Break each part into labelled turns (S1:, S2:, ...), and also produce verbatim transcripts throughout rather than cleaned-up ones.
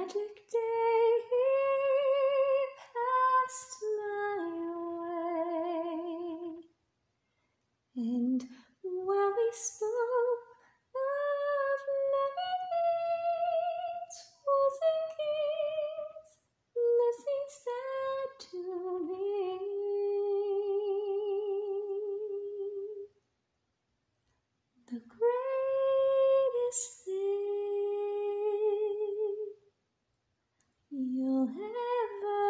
S1: magic day he passed my way, and while we spoke of merry things, fools and kings, this he said to me: the greatest thing you'll ever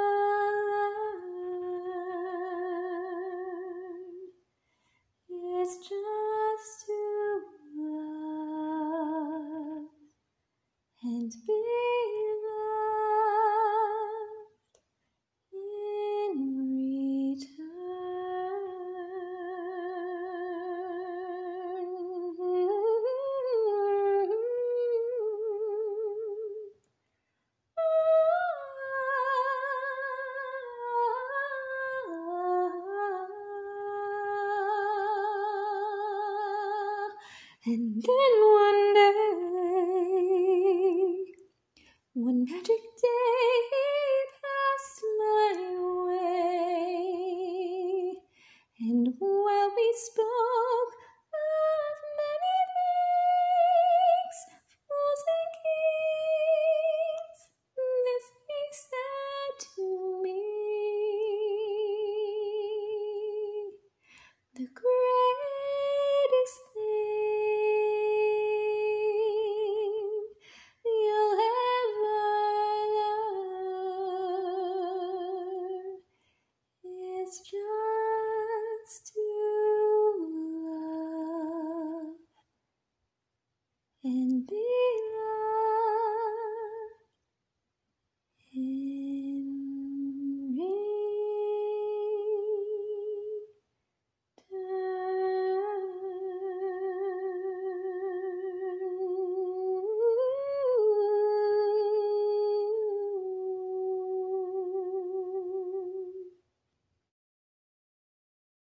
S1: learn is just to love and be loved in And then one day, one magic day,